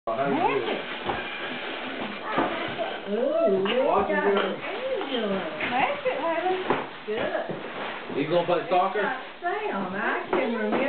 How you doing? Ooh, Watch you him got do an it. angel. That's it, Hayley. Good. You gonna play soccer? Sound. I can remember.